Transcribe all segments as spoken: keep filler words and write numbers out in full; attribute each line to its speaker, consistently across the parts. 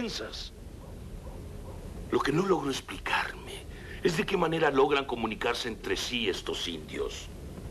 Speaker 1: piensas? Lo que no logro explicarme es de qué manera logran comunicarse entre sí estos indios.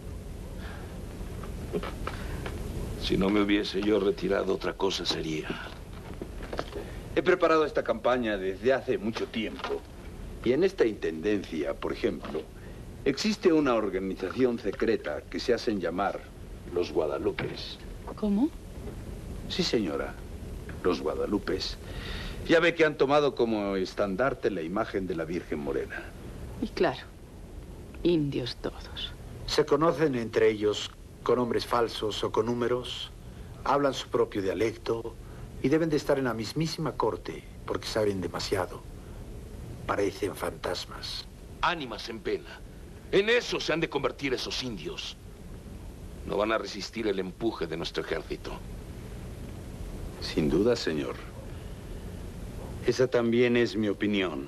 Speaker 1: Si no me hubiese yo retirado, otra cosa sería.
Speaker 2: He preparado esta campaña desde hace mucho tiempo. Y en esta intendencia, por ejemplo, existe una organización secreta que se hacen llamar los Guadalupes.
Speaker 3: ¿Cómo?
Speaker 2: Sí, señora, los Guadalupes. Ya ve que han tomado como estandarte la imagen de la Virgen Morena.
Speaker 3: Y claro, indios todos.
Speaker 4: Se conocen entre ellos con nombres falsos o con números, hablan su propio dialecto y deben de estar en la mismísima corte porque saben demasiado. Parecen fantasmas.
Speaker 1: Ánimas en pena. En eso se han de convertir esos indios. No van a resistir el empuje de nuestro ejército.
Speaker 2: Sin duda, señor. Esa también es mi opinión.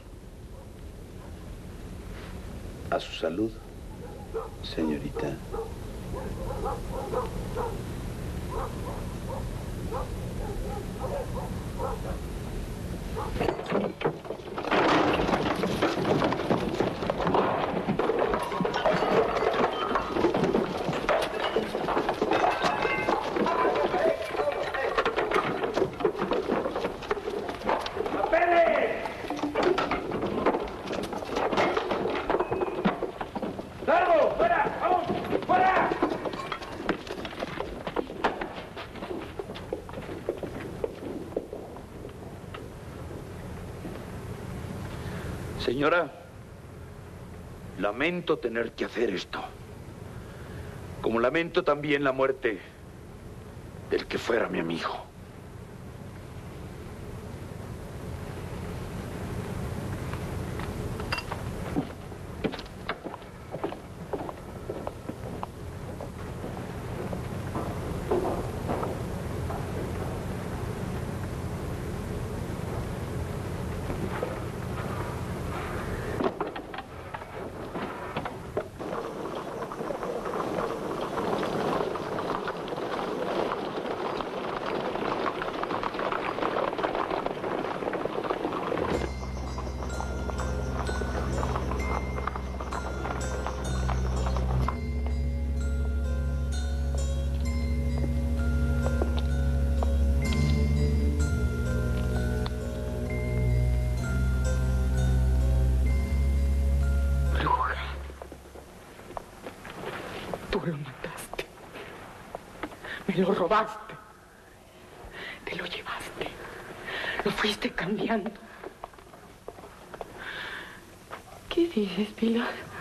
Speaker 2: A su salud, señorita. Señora, lamento tener que hacer esto. Como lamento también la muerte del que fuera mi amigo.
Speaker 5: Me lo robaste. Te lo llevaste. Lo fuiste cambiando. ¿Qué dices, Pilar?